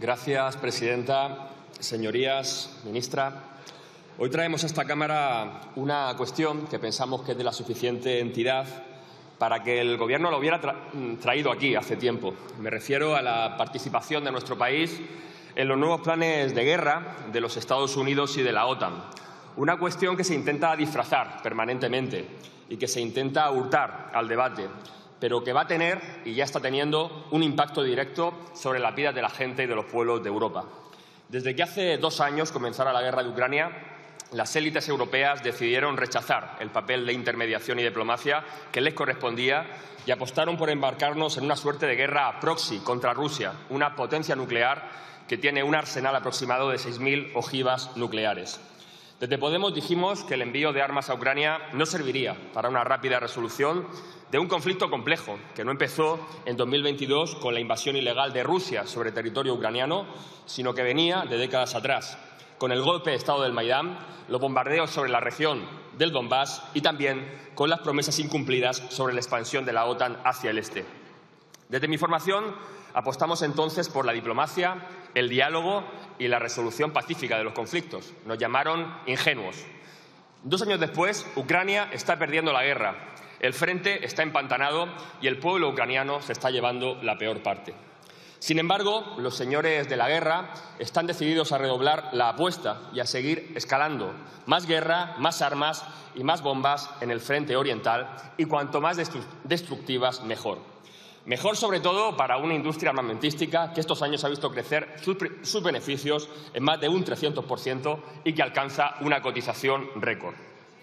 Gracias, presidenta. Señorías, ministra, hoy traemos a esta Cámara una cuestión que pensamos que es de la suficiente entidad para que el Gobierno lo hubiera traído aquí hace tiempo. Me refiero a la participación de nuestro país en los nuevos planes de guerra de los Estados Unidos y de la OTAN. Una cuestión que se intenta disfrazar permanentemente y que se intenta hurtar al debate, pero que va a tener, y ya está teniendo, un impacto directo sobre la vida de la gente y de los pueblos de Europa. Desde que hace 2 años comenzara la guerra de Ucrania, las élites europeas decidieron rechazar el papel de intermediación y diplomacia que les correspondía y apostaron por embarcarnos en una suerte de guerra proxy contra Rusia, una potencia nuclear que tiene un arsenal aproximado de 6.000 ojivas nucleares. Desde Podemos dijimos que el envío de armas a Ucrania no serviría para una rápida resolución de un conflicto complejo que no empezó en 2022 con la invasión ilegal de Rusia sobre territorio ucraniano, sino que venía de décadas atrás, con el golpe de Estado del Maidán, los bombardeos sobre la región del Donbass y también con las promesas incumplidas sobre la expansión de la OTAN hacia el este. Desde mi formación apostamos entonces por la diplomacia, el diálogo y la resolución pacífica de los conflictos. Nos llamaron ingenuos. 2 años después, Ucrania está perdiendo la guerra, el frente está empantanado y el pueblo ucraniano se está llevando la peor parte. Sin embargo, los señores de la guerra están decididos a redoblar la apuesta y a seguir escalando. Más guerra, más armas y más bombas en el frente oriental y cuanto más destructivas, mejor. Mejor, sobre todo, para una industria armamentística que estos años ha visto crecer sus beneficios en más de un 300% y que alcanza una cotización récord.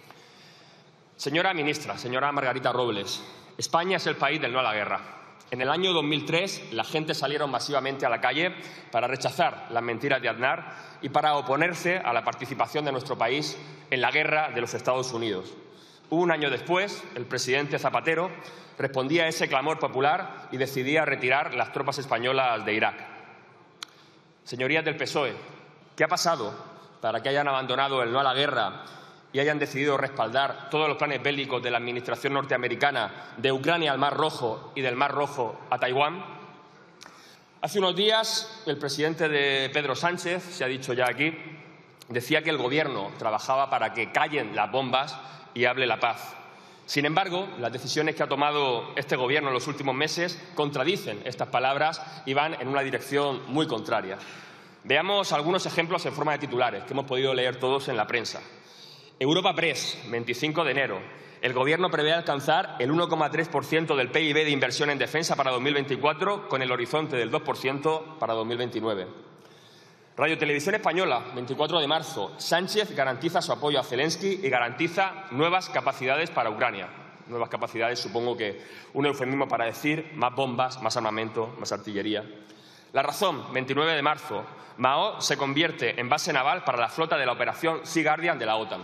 Señora ministra, señora Margarita Robles, España es el país del no a la guerra. En el año 2003, la gente salieron masivamente a la calle para rechazar las mentiras de Aznar y para oponerse a la participación de nuestro país en la guerra de los Estados Unidos. Un año después, el presidente Zapatero respondía a ese clamor popular y decidía retirar las tropas españolas de Irak. Señorías del PSOE, ¿qué ha pasado para que hayan abandonado el no a la guerra y hayan decidido respaldar todos los planes bélicos de la administración norteamericana de Ucrania al Mar Rojo y del Mar Rojo a Taiwán? Hace unos días, el presidente de Pedro Sánchez, se ha dicho ya aquí, decía que el Gobierno trabajaba para que callen las bombas y hable la paz. Sin embargo, las decisiones que ha tomado este Gobierno en los últimos meses contradicen estas palabras y van en una dirección muy contraria. Veamos algunos ejemplos en forma de titulares que hemos podido leer todos en la prensa. Europa Press, 25 de enero. El Gobierno prevé alcanzar el 1,3% del PIB de inversión en defensa para 2024 con el horizonte del 2% para 2029. Radio Televisión Española, 24 de marzo. Sánchez garantiza su apoyo a Zelensky y garantiza nuevas capacidades para Ucrania. Nuevas capacidades, supongo que un eufemismo para decir más bombas, más armamento, más artillería. La Razón, 29 de marzo. Mao se convierte en base naval para la flota de la operación Sea Guardian de la OTAN.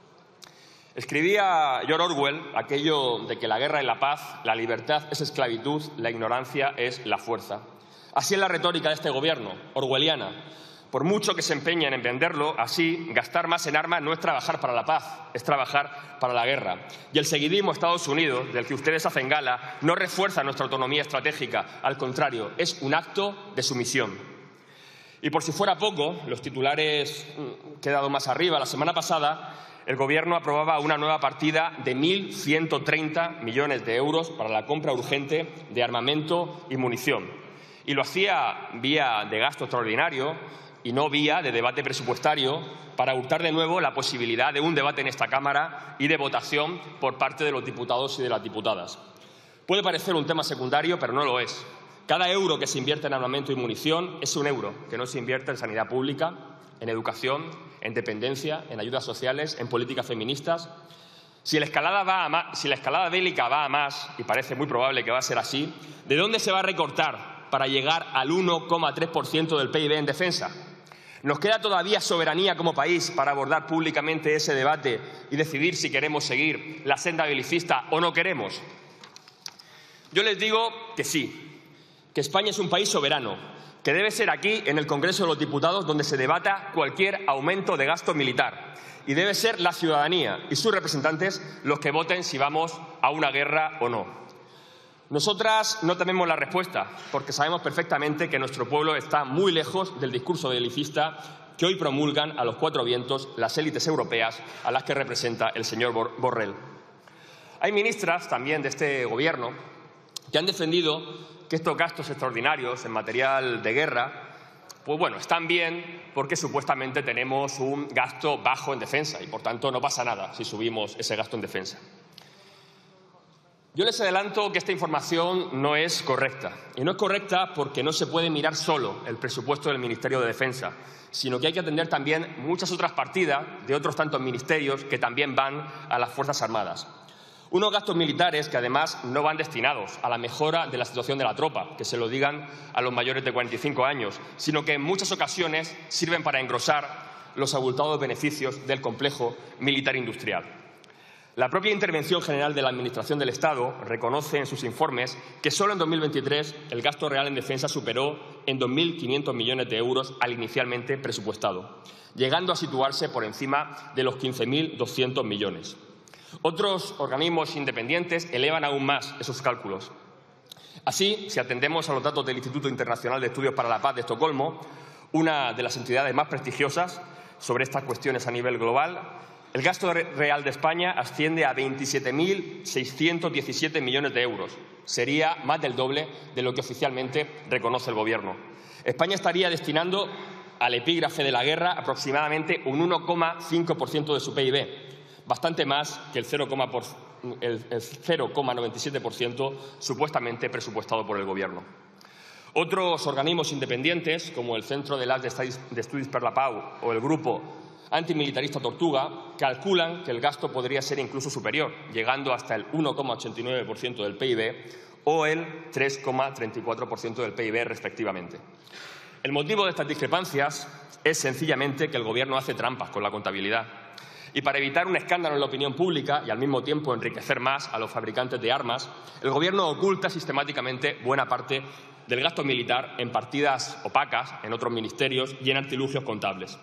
Escribía George Orwell aquello de que la guerra es la paz, la libertad es esclavitud, la ignorancia es la fuerza. Así es la retórica de este Gobierno, orwelliana. Por mucho que se empeñen en venderlo así, gastar más en armas no es trabajar para la paz, es trabajar para la guerra. Y el seguidismo a Estados Unidos, del que ustedes hacen gala, no refuerza nuestra autonomía estratégica. Al contrario, es un acto de sumisión. Y por si fuera poco, los titulares que he dado más arriba, la semana pasada, el Gobierno aprobaba una nueva partida de 1.130 millones de euros para la compra urgente de armamento y munición. Y lo hacía vía de gasto extraordinario y no vía de debate presupuestario para hurtar de nuevo la posibilidad de un debate en esta Cámara y de votación por parte de los diputados y de las diputadas. Puede parecer un tema secundario, pero no lo es. Cada euro que se invierte en armamento y munición es un euro que no se invierte en sanidad pública, en educación, en dependencia, en ayudas sociales, en políticas feministas. Si la escalada bélica va a más, y parece muy probable que va a ser así, ¿de dónde se va a recortar para llegar al 1,3% del PIB en defensa? ¿Nos queda todavía soberanía como país para abordar públicamente ese debate y decidir si queremos seguir la senda belicista o no queremos? Yo les digo que sí, que España es un país soberano, que debe ser aquí, en el Congreso de los Diputados, donde se debata cualquier aumento de gasto militar. Y debe ser la ciudadanía y sus representantes los que voten si vamos a una guerra o no. Nosotras no tememos la respuesta, porque sabemos perfectamente que nuestro pueblo está muy lejos del discurso belicista que hoy promulgan a los cuatro vientos las élites europeas a las que representa el señor Borrell. Hay ministras también de este Gobierno que han defendido que estos gastos extraordinarios en material de guerra pues bueno, están bien porque supuestamente tenemos un gasto bajo en defensa y, por tanto, no pasa nada si subimos ese gasto en defensa. Yo les adelanto que esta información no es correcta. Y no es correcta porque no se puede mirar solo el presupuesto del Ministerio de Defensa, sino que hay que atender también muchas otras partidas de otros tantos ministerios que también van a las Fuerzas Armadas. Unos gastos militares que, además, no van destinados a la mejora de la situación de la tropa, que se lo digan a los mayores de 45 años, sino que en muchas ocasiones sirven para engrosar los abultados beneficios del complejo militar industrial. La propia Intervención General de la Administración del Estado reconoce en sus informes que solo en 2023 el gasto real en defensa superó en 2.500 millones de euros al inicialmente presupuestado, llegando a situarse por encima de los 15.200 millones. Otros organismos independientes elevan aún más esos cálculos. Así, si atendemos a los datos del Instituto Internacional de Estudios para la Paz de Estocolmo, una de las entidades más prestigiosas sobre estas cuestiones a nivel global, el gasto real de España asciende a 27.617 millones de euros. Sería más del doble de lo que oficialmente reconoce el Gobierno. España estaría destinando al epígrafe de la guerra aproximadamente un 1,5% de su PIB, bastante más que el 0,97% supuestamente presupuestado por el Gobierno. Otros organismos independientes, como el Centro de Estudis per la Pau o el Grupo Antimilitarista Tortuga, calculan que el gasto podría ser incluso superior, llegando hasta el 1,89% del PIB o el 3,34% del PIB, respectivamente. El motivo de estas discrepancias es sencillamente que el Gobierno hace trampas con la contabilidad. Y para evitar un escándalo en la opinión pública y al mismo tiempo enriquecer más a los fabricantes de armas, el Gobierno oculta sistemáticamente buena parte del gasto militar en partidas opacas, en otros ministerios y en artilugios contables.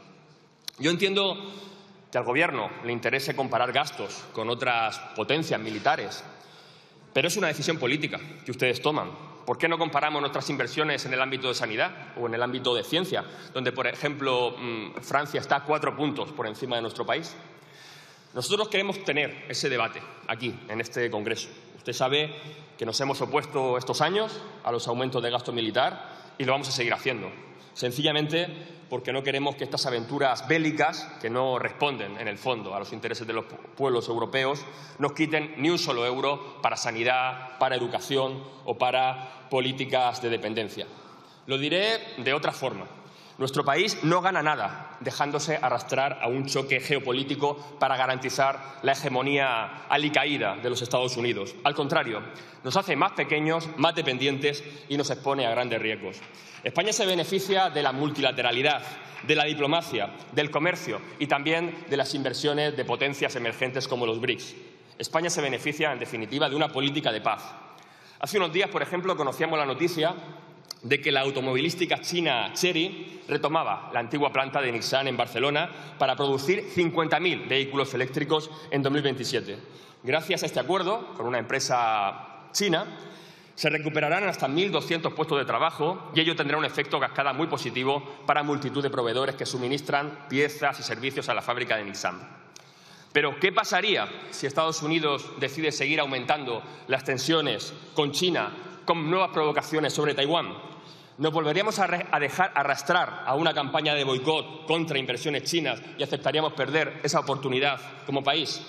Yo entiendo que al Gobierno le interese comparar gastos con otras potencias militares, pero es una decisión política que ustedes toman. ¿Por qué no comparamos nuestras inversiones en el ámbito de sanidad o en el ámbito de ciencia, donde, por ejemplo, Francia está 4 puntos por encima de nuestro país? Nosotros queremos tener ese debate aquí, en este Congreso. Usted sabe que nos hemos opuesto estos años a los aumentos de gasto militar y lo vamos a seguir haciendo. Sencillamente porque no queremos que estas aventuras bélicas, que no responden en el fondo a los intereses de los pueblos europeos, nos quiten ni un solo euro para sanidad, para educación o para políticas de dependencia. Lo diré de otra forma. Nuestro país no gana nada dejándose arrastrar a un choque geopolítico para garantizar la hegemonía alicaída de los Estados Unidos. Al contrario, nos hace más pequeños, más dependientes y nos expone a grandes riesgos. España se beneficia de la multilateralidad, de la diplomacia, del comercio y también de las inversiones de potencias emergentes como los BRICS. España se beneficia, en definitiva, de una política de paz. Hace unos días, por ejemplo, conocíamos la noticia de que la automovilística china Chery retomaba la antigua planta de Nissan en Barcelona para producir 50.000 vehículos eléctricos en 2027. Gracias a este acuerdo con una empresa china, se recuperarán hasta 1.200 puestos de trabajo y ello tendrá un efecto cascada muy positivo para multitud de proveedores que suministran piezas y servicios a la fábrica de Nissan. Pero, ¿qué pasaría si Estados Unidos decide seguir aumentando las tensiones con China con nuevas provocaciones sobre Taiwán? ¿Nos volveríamos a dejar arrastrar a una campaña de boicot contra inversiones chinas y aceptaríamos perder esa oportunidad como país?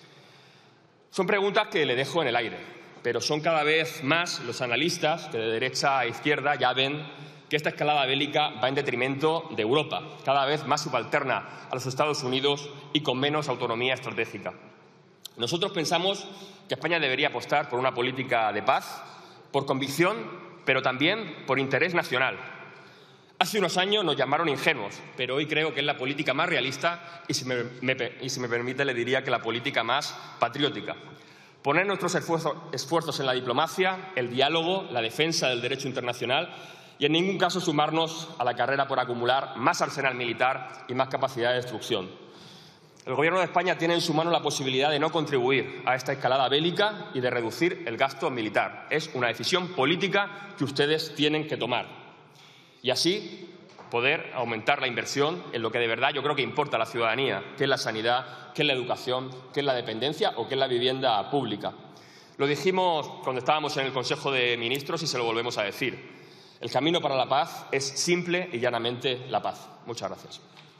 Son preguntas que le dejo en el aire, pero son cada vez más los analistas que de derecha a izquierda ya ven que esta escalada bélica va en detrimento de Europa, cada vez más subalterna a los Estados Unidos y con menos autonomía estratégica. Nosotros pensamos que España debería apostar por una política de paz, por convicción, pero también por interés nacional. Hace unos años nos llamaron ingenuos, pero hoy creo que es la política más realista y, si me permite, le diría que la política más patriótica. Poner nuestros esfuerzos en la diplomacia, el diálogo, la defensa del derecho internacional y en ningún caso sumarnos a la carrera por acumular más arsenal militar y más capacidad de destrucción. El Gobierno de España tiene en su mano la posibilidad de no contribuir a esta escalada bélica y de reducir el gasto militar. Es una decisión política que ustedes tienen que tomar. Y así poder aumentar la inversión en lo que de verdad yo creo que importa a la ciudadanía, que es la sanidad, que es la educación, que es la dependencia o que es la vivienda pública. Lo dijimos cuando estábamos en el Consejo de Ministros y se lo volvemos a decir. El camino para la paz es simple y llanamente la paz. Muchas gracias.